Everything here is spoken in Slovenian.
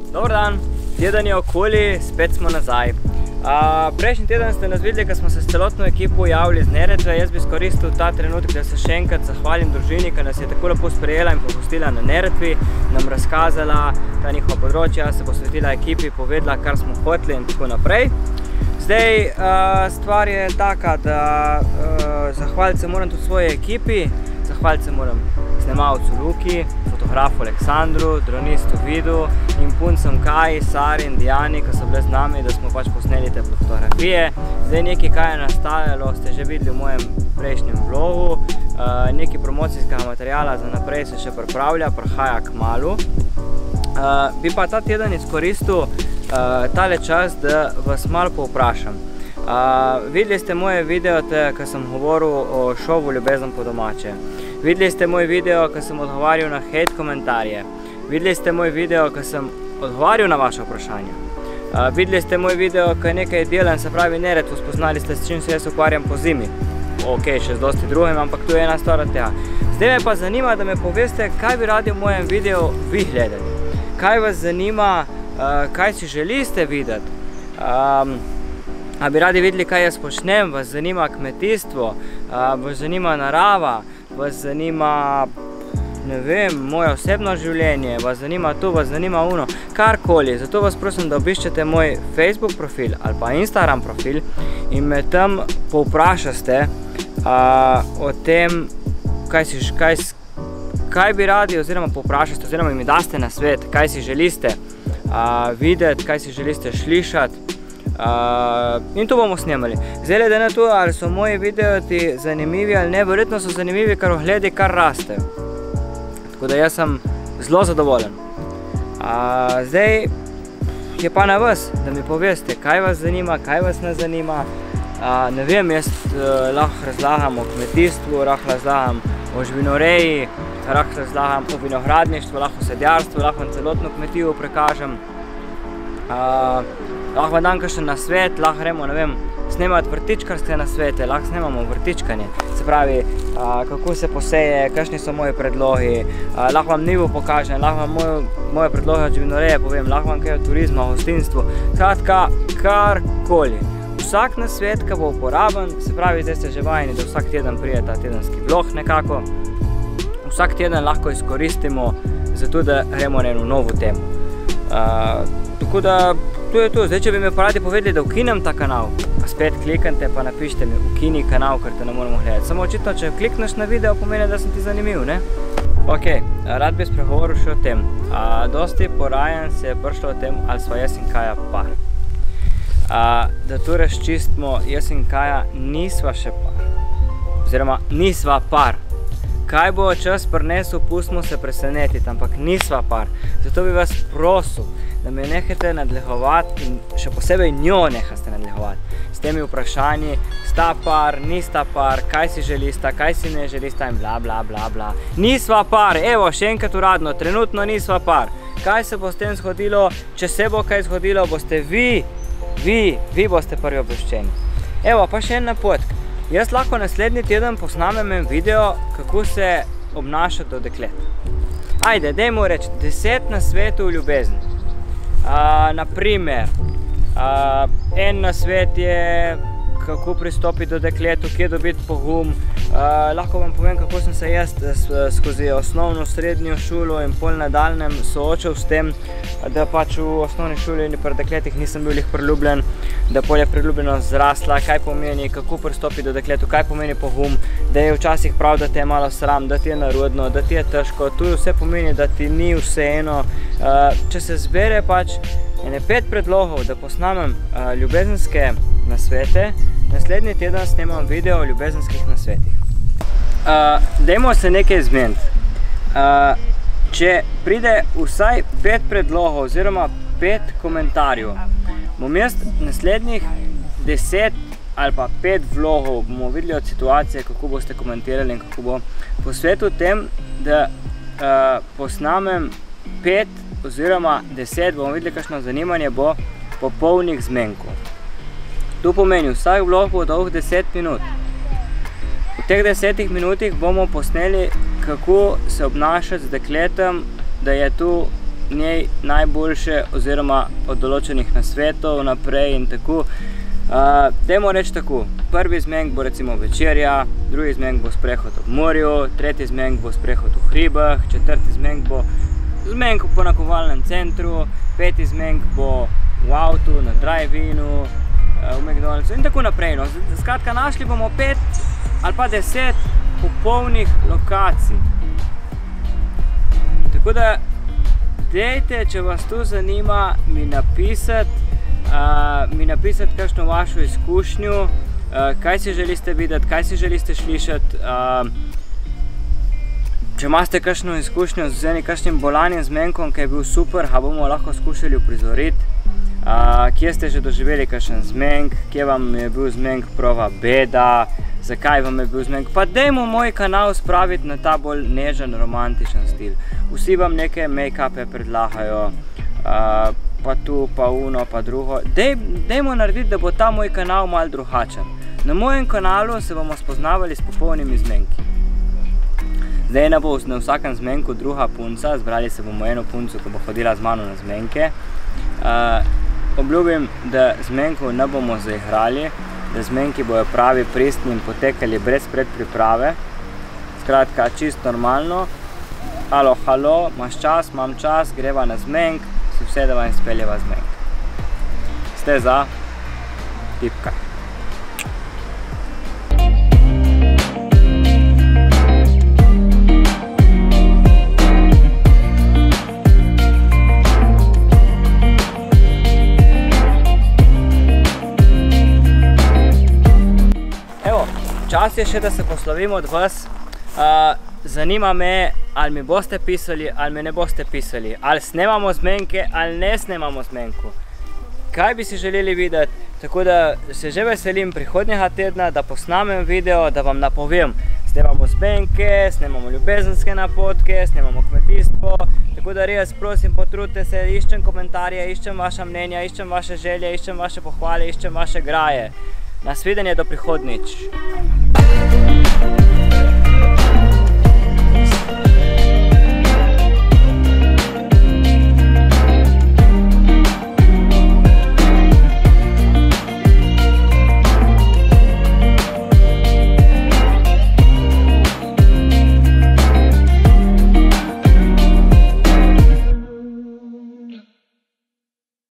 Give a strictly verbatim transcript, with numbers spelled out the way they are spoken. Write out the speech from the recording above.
Dobar dan, teden je okoli, spet smo nazaj. Uh, prejšnji teden ste nas videli, ko smo se s celotno ekipo javili z Neretve. Jaz bi izkoristil ta trenutek, da se še enkrat zahvalim družini, ki nas je tako lepo sprejela in popustila na Neretvi, nam razkazala ta njihova področja, se posvetila ekipi, povedala, kar smo hoteli in tako naprej. Zdaj, uh, stvar je taka, da uh, zahvaliti se moram tudi svoji ekipi, zahvaliti se moram snemalcu Luki, fotografu Aleksandru, dronistu Vidu in puncem Kaji, Sari in Dijani, ki so bile z nami, da smo pač posneli te fotografije. Zdaj nekaj, kaj je nastajalo, ste že videli v mojem prejšnjem vlogu. Uh, nekaj promocijskega materijala za naprej se še pripravlja, prihaja kmalu. Uh, bi pa ta teden izkoristil uh, tale čas, da vas malo povprašam. Uh, videli ste moje video, ko sem govoril o šovu Ljubezen po domače. Videli ste moj video, ko sem odgovarjal na hejt komentarje. Videli ste moj video, ko sem odgovarjal na vaše vprašanje. Uh, videli ste moj video, ko nekaj delam, se pravi Neretvo, spoznali ste, s čim se jaz ukvarjam po zimi. Ok, še z dosti drugim, ampak tu je ena stvar od tega. Zdaj me pa zanima, da me poveste, kaj bi radi v mojem videu vi gledali. Kaj vas zanima, uh, kaj si želite videti. Um, a bi radi videli, kaj jaz počnem, vas zanima kmetijstvo, uh, vas zanima narava, vas zanima, ne vem, moje osebno življenje, vas zanima to, vas zanima uno, karkoli. Zato vas prosim, da obiščete moj Facebook profil ali pa Instagram profil in me tam povprašaste uh, o tem, kaj, si, kaj, kaj bi radi, oziroma povprašaste, oziroma mi daste na svet, kaj si želite uh, videti, kaj si želite slišati. Uh, in to bomo snemali. Zdaj, glede na to, ali so moji videoti zanimivi ali ne, verjetno so zanimivi, kar ogledi kar raste. Tako da jaz sem zelo zadovoljen. Uh, zdaj je pa na vas, da mi poveste, kaj vas zanima, kaj vas ne zanima. Uh, ne vem, jaz uh, lahko razlagam o kmetijstvu, lahko razlagam o živinoreji, lahko razlagam o vinogradništvu, lahko o sadjarstvu, lahko celotno kmetijo prekažem. Uh, lahko vam dam kakšen nasvet, lahko gremo, ne vem, snemati vrtičkarske nasvete, lahko snemamo vrtičkanje, se pravi, a, kako se poseje, kakšni so moji predlogi, a, lahko vam nivo pokažem, lahko vam moje, moje predloge od živinoreje povem, lahko vam kaj o turizmu, o gostinstvu, skratka, karkoli. Vsak nasvet, ki bo uporaben, se pravi, zdaj ste že vajeni, da vsak teden pride ta tedenski vlog nekako, vsak teden lahko izkoristimo zato, da gremo na eno novo temo. A, tako da, to je to. Zdaj, če bi mi pa radi povedali, da ukinem ta kanal, pa spet kliknite, pa napišite mi, ukini kanal, ker te ne moramo gledati. Samo očitno, če klikneš na video, pomeni, da sem ti zanimiv, ne? Ok, rad bi spregovoril še o tem. A, dosti porajanj se je prišlo o tem, ali sva jaz in Kaja par. A, da to razčistimo, jaz in Kaja nisva še par. Oziroma, nisva par. Kaj bo čas prinesel, pustimo se presenetiti, ampak nisva par. Zato bi vas prosil, da me nehajte nadlegovati in še posebej njo nehajte nadlegovati. S temi vprašanji, sta par, nista par, kaj si želista, kaj si ne želista in bla bla bla bla. Nisva par, evo, še enkrat uradno, trenutno nisva par. Kaj se bo s tem zgodilo? Če se bo kaj zgodilo, boste vi, vi, vi boste prvi obveščeni. Evo, pa še en napotk. Jaz lahko naslednji teden posnamem en video, kako se obnašati do deklet. Ajde, dajmo reči, deset nasvetov v ljubezni. Uh, naprimer, uh, en nasvet je, kako pristopiti do dekletu, kje dobiti pogum. Uh, lahko vam povem, kako sem se jaz skozi osnovno, srednjo šolo in pol nadaljnjem soočal s tem, da pač v osnovni šoli in pri dekletih nisem bil lih priljubljen, da pol je priljubljenost zrasla, kaj pomeni, kako pristopiti do dekletu, kaj pomeni pogum, da je včasih prav, da te je malo sram, da ti je narodno, da ti je težko, tu vse pomeni, da ti ni vseeno. Uh, če se zbere pač ene pet predlogov, da posnamem uh, ljubezenske nasvete, naslednji teden snemam video o ljubezenskih nasvetih. Uh, dajmo se nekaj zmeniti. Uh, če pride vsaj pet predlogov oziroma pet komentarjev, bom jaz naslednjih deset ali pa pet vlogov bomo videli od situacije, kako boste komentirali in kako bo posvetil tem, da uh, posnamem pet oziroma deset, bomo videli, kakšno zanimanje bo popolnih zmenkov. To pomeni, vsak vlog bo dolg deset minut. V teh desetih minutih bomo posneli, kako se obnašati z dekletom, da je tu njej najboljše oziroma od določenih nasvetov naprej in tako. Uh, dajmo reči tako, prvi zmenk bo recimo večerja, drugi zmenk bo sprehod ob morju, tretji zmenk bo sprehod v hribah, četrti zmenk bo zmenk po nakupovalnem centru, peti zmenk bo v avtu, na drive-inu, uh, v McDonald'su in tako naprej. No. Skratka, našli bomo pet ali pa deset popolnih lokacij. Tako da, dejte, če vas to zanima, mi napisati, Uh, mi napisati kakšno vašo izkušnjo, uh, kaj si želite videti, kaj si želite slišati. Uh, če imate kakšno izkušnjo z enim kakšnim bolanjem zmenkom, ki je bil super, ga bomo lahko skušali uprizoriti. Uh, kje ste že doživeli kakšen zmenk, kje vam je bil zmenk prava beda, zakaj vam je bil zmenk. Pa dajmo moj kanal spraviti na ta bolj nežen, romantičen stil. Vsi vam neke make-upe predlagajo. Uh, pa tu, pa uno, pa drugo. Dej, dejmo narediti, da bo ta moj kanal malo drugačen. Na mojem kanalu se bomo spoznavali s popolnimi zmenki. Zdaj ne bo na vsakem zmenku druga punca, zbrali se bomo eno punco, ki bo hodila z mano na zmenke. Uh, obljubim, da zmenku ne bomo zaigrali, da zmenki bojo pravi, pristni in potekali brez predpriprave. Skratka, čisto normalno. Halo, halo, imaš čas, imam čas, greva na zmenk, vse da vam izpeljeva zmenk. Ste za? Tipka. Evo, čas je še, da se poslovim od vas. Uh, zanima me, ali mi boste pisali, ali me ne boste pisali, ali snemamo zmenke, ali ne snemamo zmenku. Kaj bi si želeli videti? Tako da se že veselim prihodnjega tedna, da posnamem video, da vam napovem. Snemamo zmenke, snemamo ljubezenske napotke, snemamo kmetijstvo. Tako da res, prosim, potrudite se, iščem komentarje, iščem vaša mnenja, iščem vaše želje, iščem vaše pohvale, iščem vaše graje. Nasvidenje do prihodnjič.